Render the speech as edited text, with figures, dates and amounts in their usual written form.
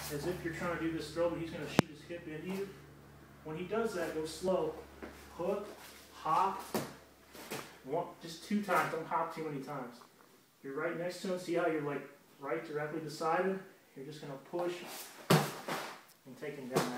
as if you're trying to do this throw, but he's going to shoot his hip into you. When he does that, go slow. Hook, hop. Just 2 times. Don't hop too many times. You're right next to him. See how you're like right directly beside him? You're just going to push and take him down.